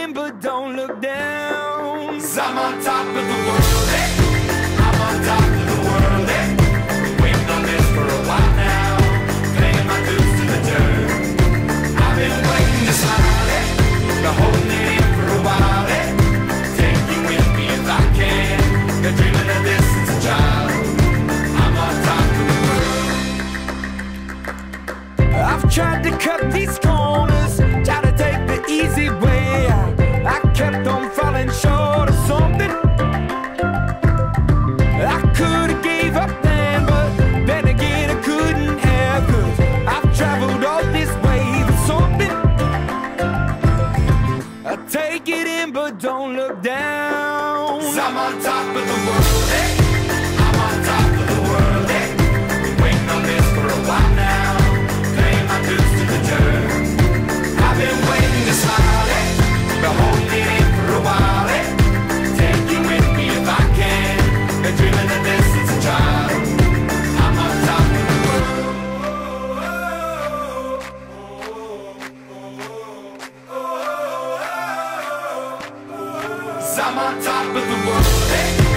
in, but don't look down. 'Cause I'm on top of the world, hey. I'm on top of the world, hey. Been waiting on this for a while now, paying my dues to the dirt. I've been waiting to smile, hey. Been holding it in for a while, hey. Take you with me if I can. Been dreaming of this since a child. I'm on top of the world. I've tried to cut these corners, tried to take the easy way out. I kept on falling short of something. I could've gave up then, but then again I couldn't have. 'Cause I've traveled all this way for something. I take it in, but don't look down. 'Cause I'm on top of the world, hey. I'm on top of the world, hey. Been waiting on this for a while now, paying my dues to the dirt. I've been waiting to smile, hey. Been holding it in for a while, hey. Take you with me if I can. Been dreaming of this since a child. I'm on top of the world. 'Cause I'm on top of the world, hey.